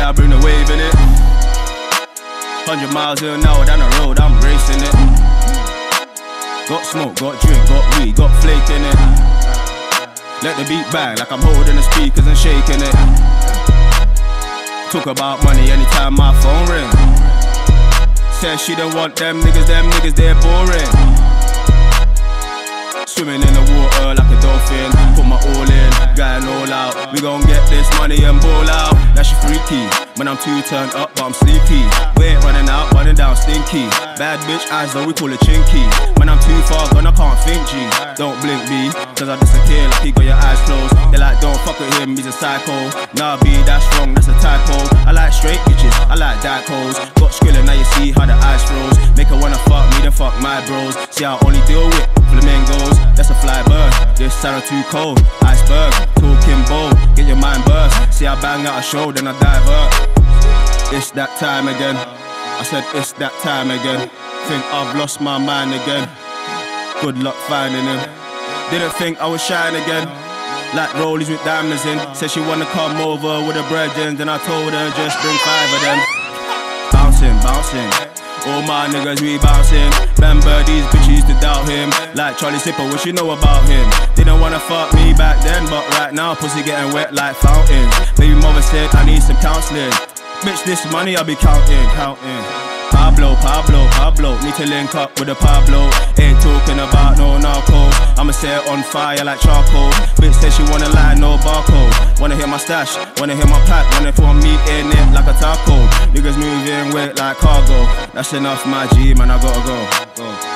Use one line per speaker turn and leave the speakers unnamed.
I bring the wave in it. 100 miles an hour down the road, I'm racing it. Got smoke, got drink, got weed, got flake in it. Let the beat bang like I'm holding the speakers and shaking it. Talk about money anytime my phone ring. Says she don't want them niggas, they're boring. Swimming in the water like a dolphin, put my all in, going all out. We gon' get this money and ball out. That shit freaky, when I'm too turned up but I'm sleepy. We ain't running out, running down stinky. Bad bitch eyes though, we call it chinky. When I'm too far gone, I can't think G. Don't blink B, cause I disappear like he got your eyes closed. They're like, don't fuck with him, he's a psycho. Nah B, that's wrong, that's a typo. I like straight bitches, I like dark hoes. Got Skrilla, now you see how the eyes froze. Make her wanna fuck me, then fuck my bros. See I only deal with flamingos, that's a fly bird. This Sarah too cold, iceberg, talking bold, get your mind burst. See I bang out a show, then I divert. It's that time again, I said it's that time again. Think I've lost my mind again. Good luck finding him. Didn't think I would shine again. Like rollies with diamonds in. Said she wanna come over with her brethren, then I told her just bring 5 of them. Bouncing, bouncing, all my niggas we bouncing. Remember these bitches to doubt him. Like Charlie Sipper, what you know about him? Didn't wanna fuck me back then, but right now pussy getting wet like fountains. Baby mother said I need some counselling. Bitch, this money I be counting. Pablo, need to link up with a Pablo. Ain't talking about no narco. I'ma set it on fire like charcoal. Bitch said she wanna lie, no barcode. Wanna hit my stash, wanna hit my pack. Wanna for me in it like a taco. Niggas moving weight like cargo. That's enough my G, man, I gotta go.